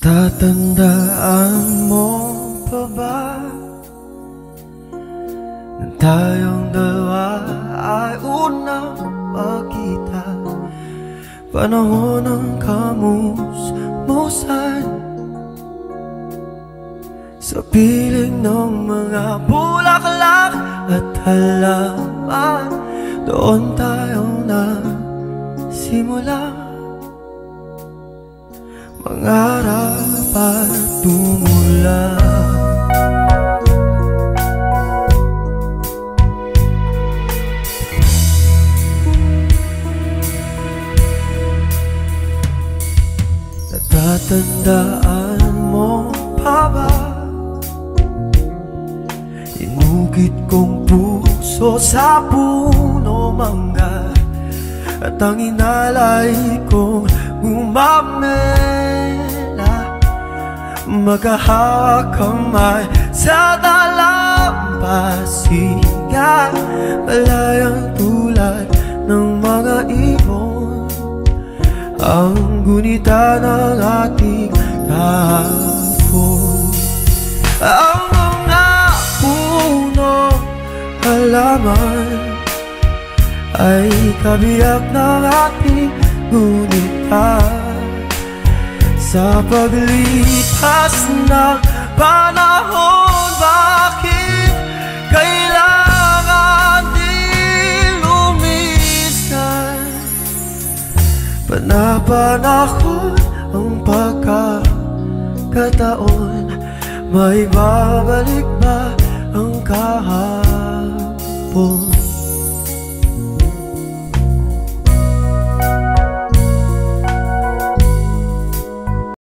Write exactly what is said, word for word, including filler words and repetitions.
Natatandaan mo pa ba na tayong dalawa ay unang magkita? Panahon ng kamusmusan sa piling ng mga bulaklak at halaman. Doon tayo nagsimula mangarap at tumula. Natatandaan mo pa ba inukit kong puso sa puno mangga, at ang inalay kong gumamela, magkahawak kamay sa dalampasigan, malayang tulad ng mga ibon, ang gunita ng ating kahapon. Ang mga puno halaman ay kabiyak ng ating gunita. Sa paglipas ng panahon, bakit kailangan din lumisan? Panapanahon ang pagkakataon, may babalik ba ang kahapon?